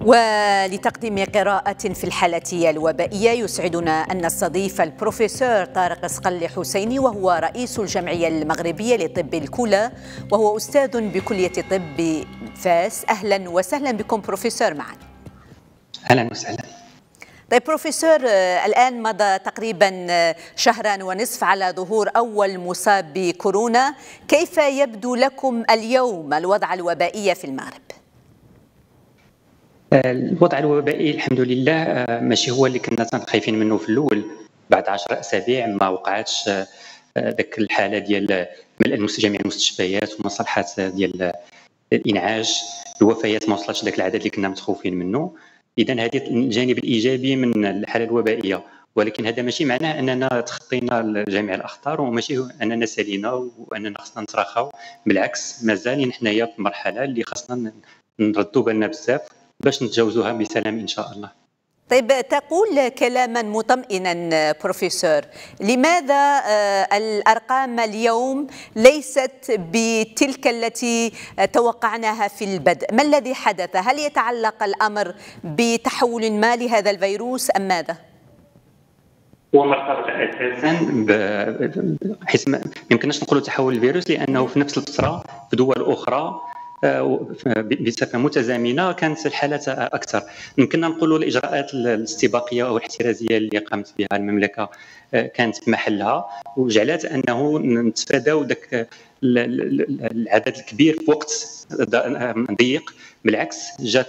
ولتقديم قراءة في الحالة الوبائية يسعدنا أن نستضيف البروفيسور طارق صقل حسيني، وهو رئيس الجمعية المغربية لطب الكلى وهو أستاذ بكلية طب فاس. أهلا وسهلا بكم بروفيسور معنا. أهلا وسهلا. طيب بروفيسور، الآن مضى تقريبا شهران ونصف على ظهور أول مصاب بكورونا، كيف يبدو لكم اليوم الوضع الوبائي في المغرب؟ الوضع الوبائي الحمد لله ماشي هو اللي كنا خايفين منه في الاول. بعد 10 اسابيع ما وقعتش ذاك الحاله ديال جميع المستشفيات ومصالحات ديال الانعاش، الوفيات ما وصلتش ذاك العدد اللي كنا متخوفين منه. اذا هذه الجانب الايجابي من الحاله الوبائيه، ولكن هذا ماشي معناه اننا تخطينا جميع الاخطار وماشي اننا سالينا واننا خصنا نتراخاو. بالعكس، مازال حنايا في مرحله اللي خصنا نردوا بالنا بزاف باش نتجاوزوها بسلام ان شاء الله. طيب، تقول كلاما مطمئنا بروفيسور، لماذا الأرقام اليوم ليست بتلك التي توقعناها في البدء؟ ما الذي حدث؟ هل يتعلق الأمر بتحول ما لهذا الفيروس أم ماذا؟ هو مرتبط اساسا بحيث ما يمكنناش نقولوا تحول الفيروس، لانه في نفس الفتره في دول اخرى بصفه متزامنه كانت الحالات اكثر. يمكننا نقولوا الاجراءات الاستباقيه او الاحترازيه اللي قامت بها المملكه كانت في محلها، وجعلت انه نتفاداو ذاك العدد الكبير في وقت ضيق. بالعكس، جات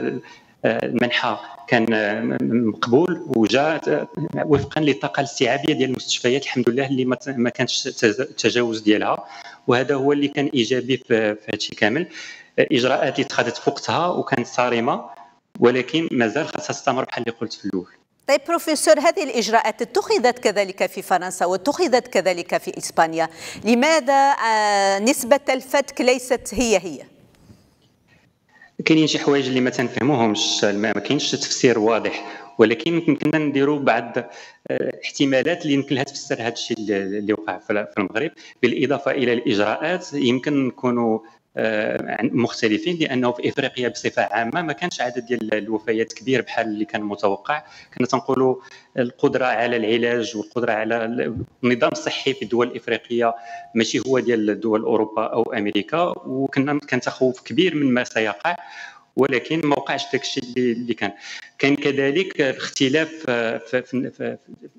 المنحى كان مقبول وجاء وفقا للطاقه الاستيعابيه ديال المستشفيات الحمد لله اللي ما كانش التجاوز ديالها، وهذا هو اللي كان ايجابي في هذا الشيء كامل. الاجراءات اللي اتخذت في وقتها وكانت صارمه، ولكن مازال خاصها تستمر بحال اللي قلت في الاول. طيب بروفيسور، هذه الإجراءات اتخذت كذلك في فرنسا واتخذت كذلك في إسبانيا، لماذا نسبة الفتك ليست هي؟ كاينين شي حوايج اللي ما تنفهموهمش، ما كاينش تفسير واضح، ولكن يمكننا نديروا بعض احتمالات اللي يمكن لها تفسر هذا الشيء اللي وقع في المغرب. بالاضافه الى الاجراءات يمكن نكونوا مختلفين، لانه في افريقيا بصفه عامه ما كانش عدد ديال الوفيات كبير بحال اللي كان متوقع. كنا تنقولوا القدره على العلاج والقدره على النظام الصحي في الدول الافريقيه ماشي هو ديال دول اوروبا او امريكا، كان تخوف كبير مما سيقع، ولكن ما وقعش داك الشيء اللي كان كذلك الاختلاف في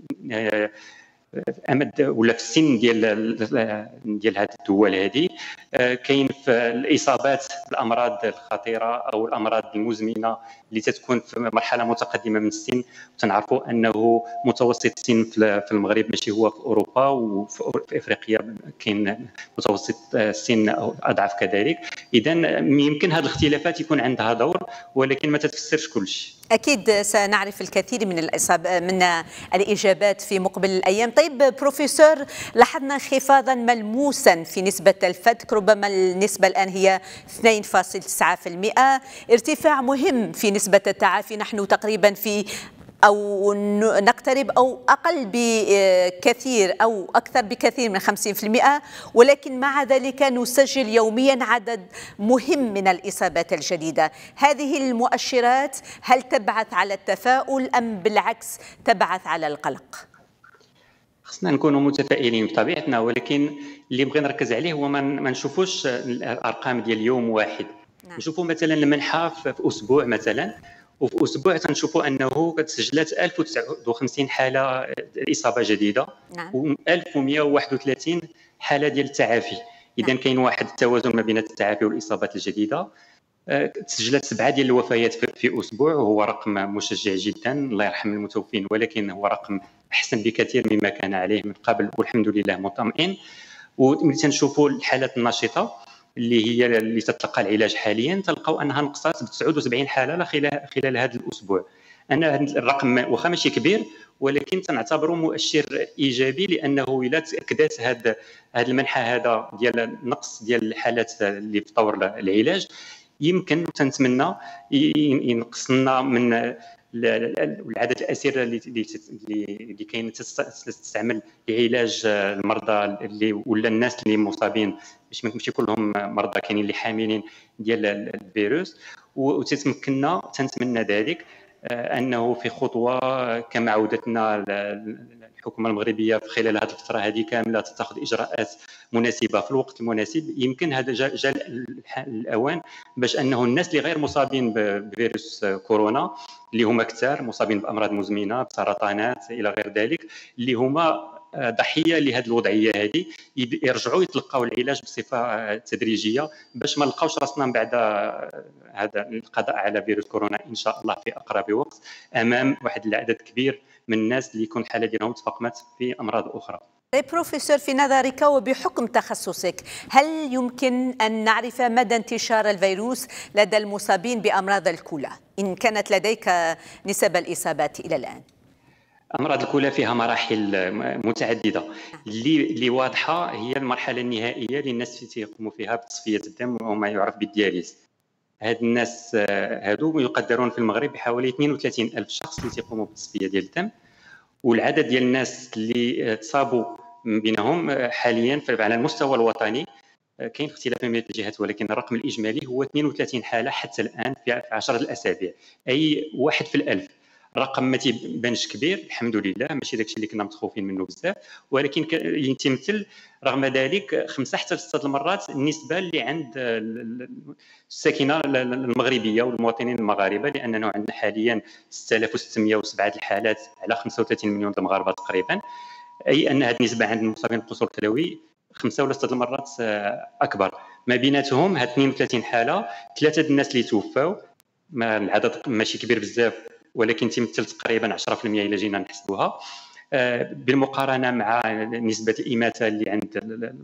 امد ولا في السن ديال هذه الدول هذه. كاين في الاصابات بالامراض الخطيره او الامراض المزمنه اللي تتكون في مرحله متقدمه من السن، وتنعرفوا انه متوسط السن في المغرب ماشي هو في اوروبا، وفي افريقيا كاين متوسط السن او اضعف كذلك. اذا يمكن هذه الاختلافات يكون عندها دور، ولكن ما تتفسرش كل شيء. أكيد سنعرف الكثير من الإجابات في مقبل الأيام. طيب بروفيسور، لاحظنا انخفاضا ملموسا في نسبة الفتك، ربما النسبة الآن هي 2.9%، ارتفاع مهم في نسبة التعافي. نحن تقريبا في أو نقترب أو أقل بكثير أو أكثر بكثير من 50%، ولكن مع ذلك نسجل يوميا عدد مهم من الإصابات الجديدة. هذه المؤشرات هل تبعث على التفاؤل أم بالعكس تبعث على القلق؟ خصنا نكونوا متفائلين بطبيعتنا، ولكن اللي بغينا نركز عليه هو ما نشوفوش الأرقام ديال يوم واحد. نشوفوا مثلا المنحى في أسبوع مثلا، وفي اسبوع تنشوفوا انه تسجلت 1059 حاله اصابه جديده، و 1131 حاله ديال التعافي. اذا كاين واحد التوازن ما بين التعافي والاصابات الجديده. تسجلت 7 ديال الوفيات في اسبوع، وهو رقم مشجع جدا، الله يرحم المتوفين، ولكن هو رقم احسن بكثير مما كان عليه من قبل، والحمد لله مطمئن. وملي تنشوفوا الحالات النشطه اللي تتلقى العلاج حاليا، تلقاو انها نقصات ب 79 حاله خلال هذا الاسبوع. انا هذا الرقم واخا ماشي كبير، ولكن تنعتبره مؤشر ايجابي، لانه الا تاكدت هذا المنحى هذا ديال النقص ديال الحالات اللي في طور العلاج، يمكن تنتمنى ينقص لنا من والعدد الاسير اللي كاين تستعمل لعلاج المرضى اللي ولا الناس اللي مصابين، باش ماشي كلهم مرضى، كاينين اللي حاملين ديال الفيروس. وتتمكننا تنتمنى ذلك انه في خطوه كما عودتنا الحكومه المغربيه في خلال هذه الفتره هذه كامله تتخذ اجراءات مناسبه في الوقت المناسب. يمكن هذا جاء الاوان باش انه الناس اللي غير مصابين بفيروس كورونا، اللي هما كثار مصابين بامراض مزمنه بسرطانات الى غير ذلك، اللي هما ضحيه لهذه الوضعيه هذه، يرجعوا يتلقاو العلاج بصفه تدريجيه باش ما نلقاوش راسنا بعد هذا القضاء على فيروس كورونا ان شاء الله في اقرب وقت امام واحد العدد كبير من الناس اللي يكون الحاله ديالهم تفاقمت في امراض اخرى. طيب بروفيسور، في نظرك وبحكم تخصصك، هل يمكن أن نعرف مدى انتشار الفيروس لدى المصابين بأمراض الكلى إن كانت لديك نسب الإصابات إلى الآن؟ امراض الكلى فيها مراحل متعدده، اللي واضحه هي المرحله النهائيه اللي الناس تيقوموا فيها بتصفيه الدم وما يعرف بالدياليز. هاد الناس هادو يقدرون في المغرب بحوالي 32 الف شخص اللي تيقوموا بالتصفيه ديال الدم، والعدد ديال الناس اللي تصابوا بينهم حاليا على المستوى الوطني كاين اختلاف بين الجهات، ولكن الرقم الاجمالي هو 32 حاله حتى الان في 10 الاسابيع، اي واحد في الألف. رقم ما تيبانش كبير الحمد لله، ماشي داكشي اللي كنا متخوفين منه بزاف، ولكن يتمثل رغم ذلك 5 حتى 6 المرات النسبه اللي عند الساكنه المغربيه والمواطنين المغاربه، لاننا عندنا حاليا 6607 الحالات على 35 مليون المغاربه تقريبا، اي ان هذه النسبه عند المصابين بالقصور الكلوي 5 ولا 6 المرات اكبر. ما بيناتهم هاد 32 حاله 3 الناس اللي توفاو، العدد ماشي كبير بزاف ولكن تمثل تقريبا 10% الا جينا نحسبوها، بالمقارنه مع نسبه الاماته اللي عند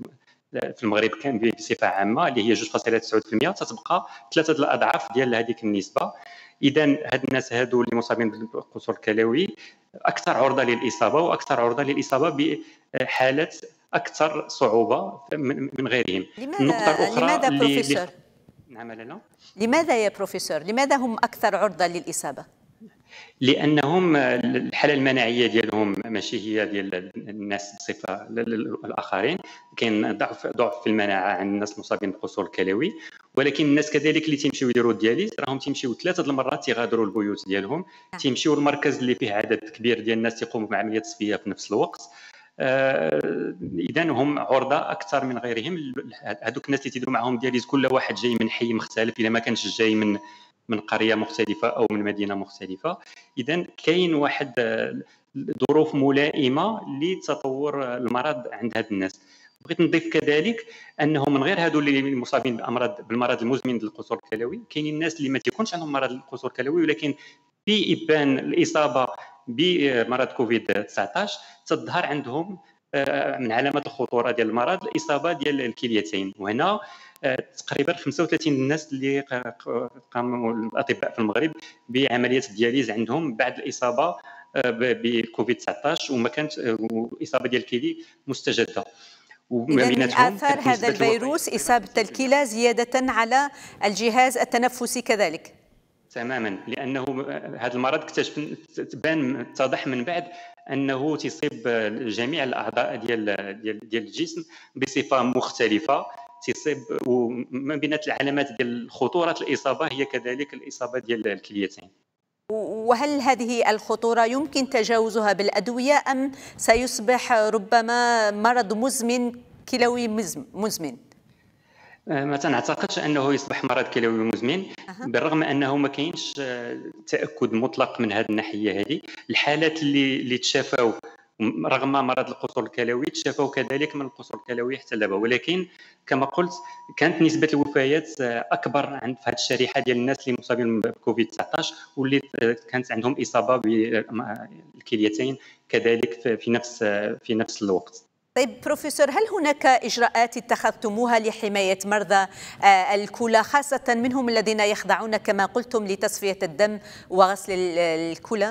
في المغرب كان بصفه عامه اللي هي 2.9%، تتبقى 3 الاضعاف ديال هذيك النسبه. اذا هاد الناس هادو اللي مصابين بالقصور الكلوي اكثر عرضه للاصابه، واكثر عرضه للاصابه بحالات اكثر صعوبه من غيرهم. النقطه الاخرى لماذا بروفيسور؟ نعم لالا، لماذا يا بروفيسور؟ لماذا هم اكثر عرضه للاصابه؟ لانهم الحاله المناعيه ديالهم ماشي هي ديال الناس بصفه الاخرين، كاين ضعف في المناعه عند الناس المصابين بالقصور الكلوي، ولكن الناس كذلك اللي تيمشيو يديروا الدياليز راهم تيمشيو 3 المرات تيغادروا البيوت ديالهم، تيمشيو المركز اللي فيه عدد كبير ديال الناس تيقوموا بعمليه تصفيه في نفس الوقت. اذا هم عرضه اكثر من غيرهم. هذوك الناس اللي تيديروا معهم دياليز كل واحد جاي من حي مختلف، الا ما كانش جاي من قريه مختلفه او من مدينه مختلفه، اذا كاين واحد ظروف ملائمه لتطور المرض عند هاد الناس. بغيت نضيف كذلك انه من غير هادو اللي مصابين بالمرض المزمن للقصور الكلوي، كاينين الناس اللي ما تيكونش عندهم مرض القصور الكلوي ولكن في ابان الاصابه بمرض كوفيد 19 تظهر عندهم من علامات الخطوره ديال المرض الاصابه ديال الكليتين. وهنا تقريبا 35 الناس اللي قاموا الاطباء في المغرب بعمليه الدياليز عندهم بعد الاصابه بكوفيد 19 وما كانت الاصابه ديال الكلي مستجده. وما بيناتهم اثار هذا الفيروس اصابه الكلى زياده على الجهاز التنفسي كذلك. تماما، لانه هذا المرض اتضح من بعد انه تصيب جميع الاعضاء ديال الجسم بصفه مختلفه، تصيب وما بينات العلامات ديال خطوره الاصابه هي كذلك الاصابه ديال الكليتين. وهل هذه الخطوره يمكن تجاوزها بالادويه ام سيصبح ربما مرض مزمن كلوي مزمن؟ ما تنعتقدش انه يصبح مرض كلوي مزمن، بالرغم انه ما كاينش تاكد مطلق من هذه الناحيه. هذه الحالات اللي تشافوا رغم مرض القصور الكلوي تشافوا كذلك من القصور الكلوي حتى دابا، ولكن كما قلت كانت نسبه الوفيات اكبر عند هذه الشريحه ديال الناس اللي مصابين بكوفيد 19 واللي كانت عندهم اصابه بالكليتين كذلك في نفس الوقت. طيب بروفيسور، هل هناك إجراءات اتخذتموها لحماية مرضى الكلى، خاصة منهم الذين يخضعون كما قلتم لتصفية الدم وغسل الكلى؟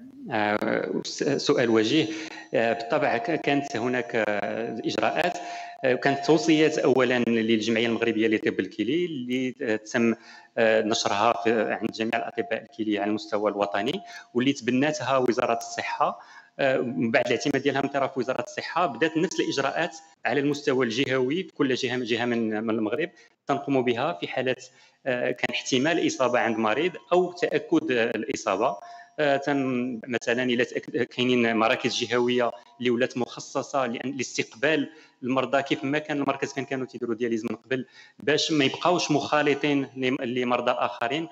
سؤال وجيه. بالطبع كانت هناك إجراءات كانت توصيات اولا للجمعيه المغربيه لطب الكلي اللي تم نشرها عند جميع الاطباء الكليه على المستوى الوطني، واللي تبناتها وزاره الصحه. من بعد الاعتماد ديالها من طرف وزاره الصحه بدات نفس الاجراءات على المستوى الجهوي في كل جهه من المغرب تنقوم بها في حاله كان احتمال اصابه عند مريض او تاكد الاصابه. مثلا الى كاينين مراكز جهويه اللي ولات مخصصه لاستقبال المرضى كيف ما كان المركز كانوا تيديروا دياليز من قبل، باش ما يبقاوش مخالطين لمرضى اخرين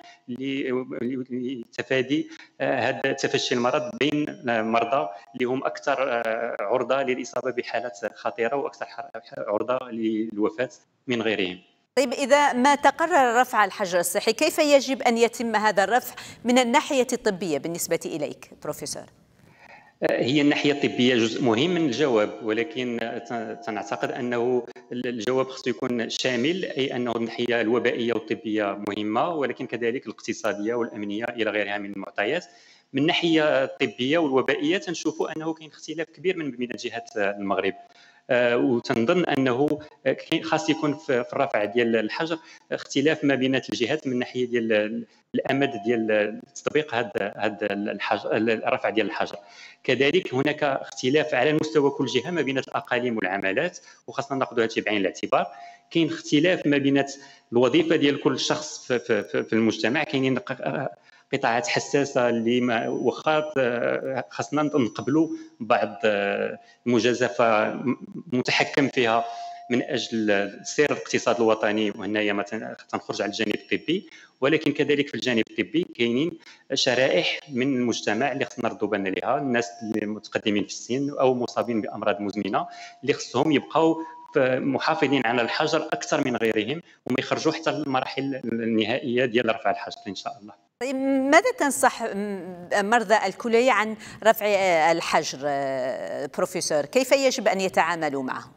لتفادي هذا تفشي المرض بين مرضى اللي هم اكثر عرضه للاصابه بحالات خطيره واكثر عرضه للوفاه من غيرهم. طيب، إذا ما تقرر رفع الحجر الصحي، كيف يجب أن يتم هذا الرفع من الناحية الطبية بالنسبة إليك بروفيسور؟ هي الناحية الطبية جزء مهم من الجواب، ولكن نعتقد أنه الجواب خصو يكون شامل، أي أنه الناحية الوبائية والطبية مهمة، ولكن كذلك الاقتصادية والأمنية إلى غيرها من المعطيات. من الناحية الطبية والوبائية تنشوفوا أنه كاين اختلاف كبير بين جهات المغرب. وتنظن انه خاص يكون في الرفع ديال الحجر اختلاف ما بين الجهات من ناحيه ديال الامد ديال تطبيق هذا الرفع ديال الحجر. كذلك هناك اختلاف على مستوى كل جهه ما بين الاقاليم والعمالات، وخاصه ناخذ هذا بعين الاعتبار. كاين اختلاف ما بين الوظيفه ديال كل شخص في المجتمع. كاينين قطاعات حساسه اللي واخا خاصنا نقبلوا بعض المجازفه متحكم فيها من اجل سير الاقتصاد الوطني، وهنايا ما تنخرج على الجانب الطبي، ولكن كذلك في الجانب الطبي كاينين شرائح من المجتمع اللي خصنا نردوا بالنا ليها، الناس اللي متقدمين في السن او مصابين بامراض مزمنه اللي خصهم يبقاو محافظين على الحجر اكثر من غيرهم وما يخرجوا حتى المراحل النهائيه ديال رفع الحجر ان شاء الله. طيب، ماذا تنصح مرضى الكلى عن رفع الحجر بروفيسور؟ كيف يجب أن يتعاملوا معه؟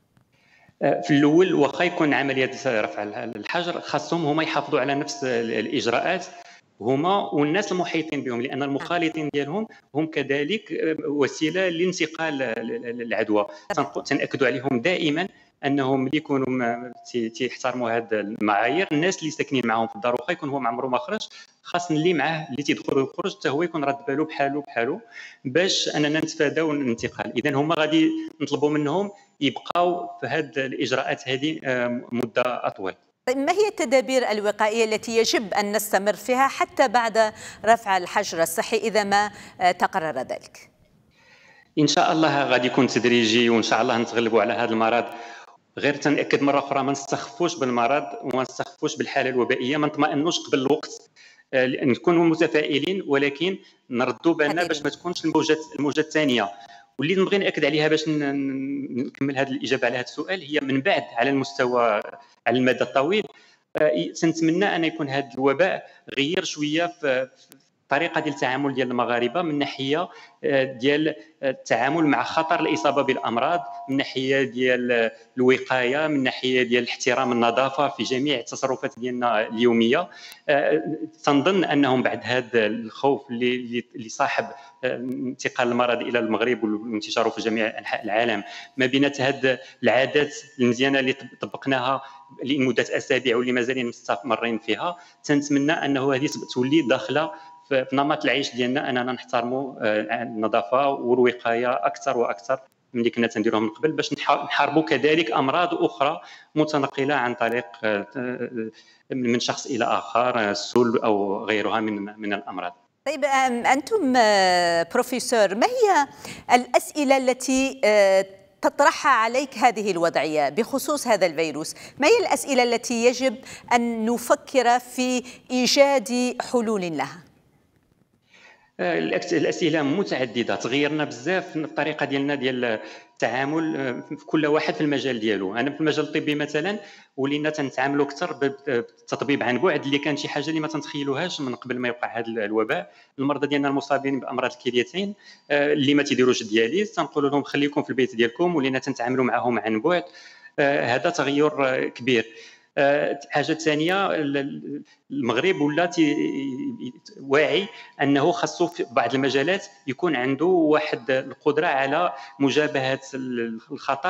في الاول واخا يكون عمليه رفع الحجر خاصهم هما يحافظوا على نفس الاجراءات هما والناس المحيطين بهم، لان المخالطين ديالهم هم كذلك وسيله لانتقال العدوى. تنأكدوا عليهم دائما انهم اللي يكونوا تيحترموا هذه المعايير. الناس اللي ساكنين معهم في الدار واخا يكون هو ما عمره ما خرج، خاص اللي معاه اللي تيدخل ويخرج حتى هو يكون رد باله بحاله باش اننا نتفاداو الانتقال. اذا هما غادي نطلبوا منهم يبقاو في هذه الاجراءات هذه مده اطول. طيب، ما هي التدابير الوقائية التي يجب أن نستمر فيها حتى بعد رفع الحجر الصحي إذا ما تقرر ذلك؟ إن شاء الله غادي يكون تدريجي، وإن شاء الله نتغلبوا على هذا المرض. غير تنأكد مرة أخرى ما نستخفوش بالمرض وما نستخفوش بالحالة الوبائية، ما نطمئنوش قبل الوقت، نكونوا متفائلين ولكن نردوا بالنا باش ما تكونش الموجة الثانية. واللي نبغي ناكد عليها باش نكمل هذه الاجابه على هذا السؤال هي من بعد على المستوى على المدى الطويل سنتمنى ان يكون هذا الوباء غير شويه في الطريقه ديال التعامل ديال المغاربه من ناحيه ديال التعامل مع خطر الاصابه بالامراض، من ناحيه ديال الوقايه، من ناحيه ديال احترام النظافه في جميع التصرفات ديالنا اليوميه. تنظن انهم بعد هذا الخوف اللي صاحب انتقال المرض الى المغرب وانتشاره في جميع انحاء العالم، ما بين هذه العادات المزيانه اللي طبقناها لمده اسابيع واللي مازالين مستمرين فيها، تنتمنى انه هذه تولي داخله في نمط العيش ديالنا، اننا نحترموا النظافه والوقايه اكثر واكثر من اللي كنا تنديروها من قبل، باش نحاربوا كذلك امراض اخرى متنقله عن طريق من شخص الى اخر، السل او غيرها من الامراض. طيب، انتم بروفيسور، ما هي الاسئله التي تطرحها عليك هذه الوضعية بخصوص هذا الفيروس؟ ما هي الأسئلة التي يجب أن نفكر في إيجاد حلول لها؟ الاسئله متعدده، تغيرنا بزاف في الطريقه ديالنا ديال التعامل في كل واحد في المجال ديالو. انا في المجال الطبي مثلا ولينا تنتعاملوا اكثر بالتطبيب عن بعد، اللي كان شي حاجه اللي ما تنتخيلوهاش من قبل ما يوقع هذا الوباء. المرضى ديالنا المصابين بامراض الكليتين اللي ما تيديروش الدياليز تنقول لهم خليكم في البيت ديالكم، ولينا تنتعاملوا معهم عن بعد. هذا تغير كبير. حاجه ثانيه، المغرب ولا واعي انه خاصو في بعض المجالات يكون عنده واحد القدره على مجابهه الخطر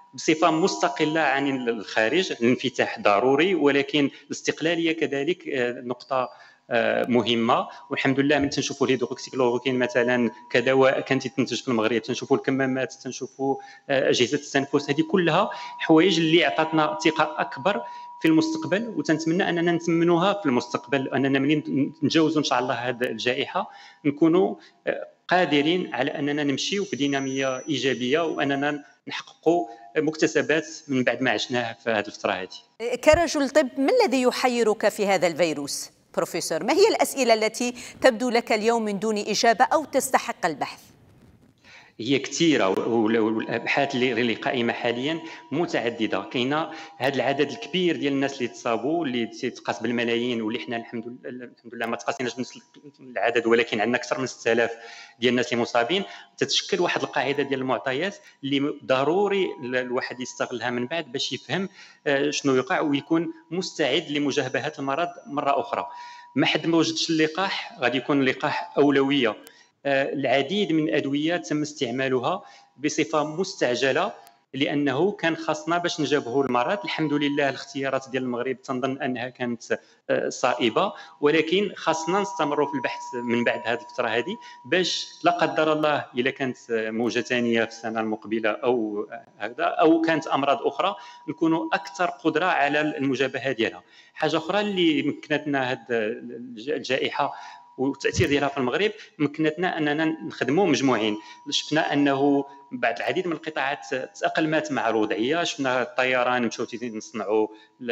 بصفه مستقله عن الخارج. الانفتاح ضروري، ولكن الاستقلاليه كذلك نقطه مهمه. والحمد لله من تنشوفوا الهيدروكسيكلوروكين مثلا كدواء كانت تنتج في المغرب، تنشوفوا الكمامات، تنشوفوا اجهزه التنفس، هذه كلها حوايج اللي عطاتنا ثقه اكبر في المستقبل، وتنتمنى اننا نتمنوها في المستقبل، اننا منين نتجاوزوا ان شاء الله هذه الجائحه نكونوا قادرين على اننا نمشيو بديناميه ايجابيه، واننا نحققوا مكتسبات من بعد ما عشناه في هذه الفتره هذه. كرجل طب، ما الذي يحيرك في هذا الفيروس بروفيسور؟ ما هي الأسئلة التي تبدو لك اليوم من دون إجابة أو تستحق البحث؟ هي كثيره، والابحاث اللي قائمه حاليا متعدده. كاينه هذا العدد الكبير ديال الناس اللي تصابوا، اللي تيتقاس بالملايين، واللي حنا الحمد لله ما تقاسيناش بنفس العدد، ولكن عندنا اكثر من 6000 ديال الناس اللي مصابين. تتشكل واحد القاعده ديال المعطيات اللي ضروري الواحد يستغلها من بعد باش يفهم شنو يقع ويكون مستعد لمجابهه المرض مره اخرى. ما حد ما وجدش اللقاح، غادي يكون اللقاح اولويه. العديد من الادويه تم استعمالها بصفه مستعجله لانه كان خاصنا باش نجابهوا المرض. الحمد لله الاختيارات ديال المغرب تنظن انها كانت صائبه، ولكن خاصنا نستمروا في البحث من بعد هذه الفتره هذه باش لا قدر الله اذا كانت موجه ثانيه في السنه المقبله او هكذا، او كانت امراض اخرى، نكونوا اكثر قدره على المجابهه ديالها. حاجه اخرى اللي مكنتنا هذه الجائحه والتاثير ديالها في المغرب، مكنتنا اننا نخدموا مجموعين. شفنا انه بعد العديد من القطاعات تاقلمت مع الوضعيه. شفنا الطيران مشاو نصنعوا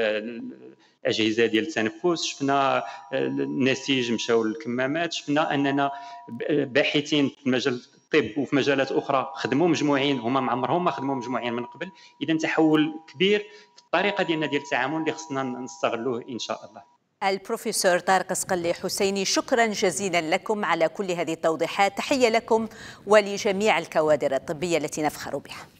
الاجهزه ديال التنفس، شفنا النسيج مشاو للكمامات، شفنا اننا باحثين في مجال الطب وفي مجالات اخرى خدموا مجموعين هما ما عمرهم ما خدموا مجموعين من قبل. اذا تحول كبير في الطريقه ديالنا ديال التعامل اللي خصنا نستغلوه ان شاء الله. البروفيسور طارق صقلي حسيني، شكرا جزيلا لكم على كل هذه التوضيحات. تحية لكم ولجميع الكوادر الطبية التي نفخر بها.